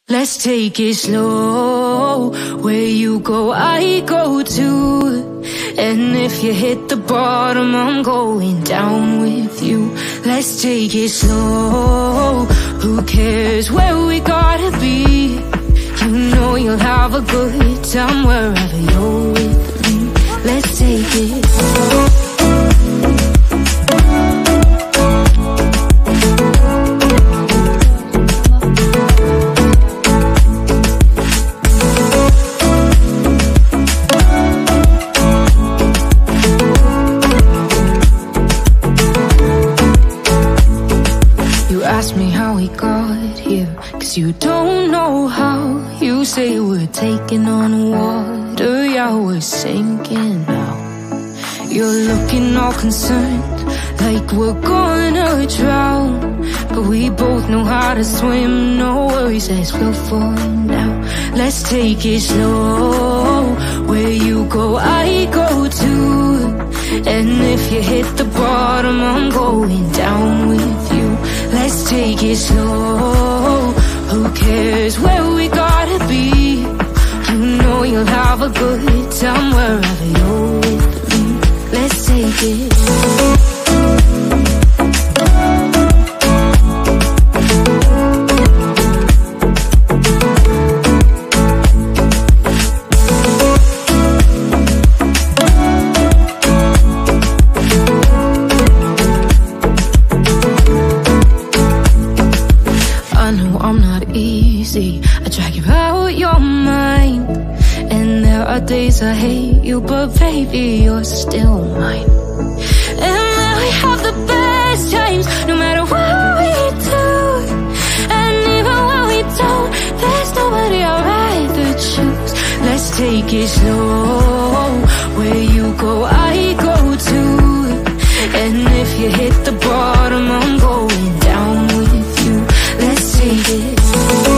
Let's take it slow. Where you go, I go too. And if you hit the bottom, I'm going down with you. Let's take it slow. Who cares where we gotta be? You know you'll have a good time wherever you're with me. Let's take it slow. Ask me how we got here, 'cause you don't know how. You say we're taking on water, yeah, we're sinking now. You're looking all concerned, like we're gonna drown. But we both know how to swim, no worries as we'll find out. Let's take it slow. Where you go, I go too. And if you hit the bottom, I'm going down with you. Let's take it slow. Who cares where we gotta be? You know you'll have a good time wherever you're with me. Let's take it slow. I drag you out your mind, and there are days I hate you, but baby, you're still mine. And we have the best times, no matter what we do. And even when we don't, there's nobody I'd rather choose. Let's take it slow. Where you go, I go too. And if you hit the bottom, I'm going down with you. Let's take it slow.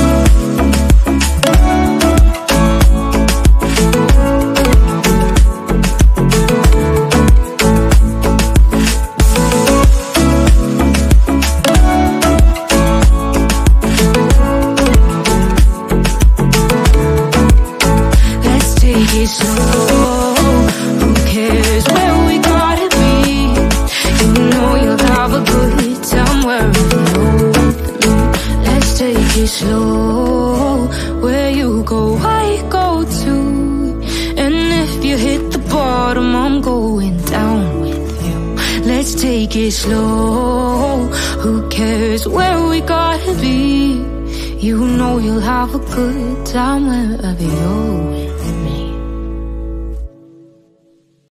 Who cares where we gotta be? You know you'll have a good time wherever you're with me. Let's take it slow. Where you go, I go too. And if you hit the bottom, I'm going down with you. Let's take it slow. Who cares where we gotta be? You know you'll have a good time wherever you're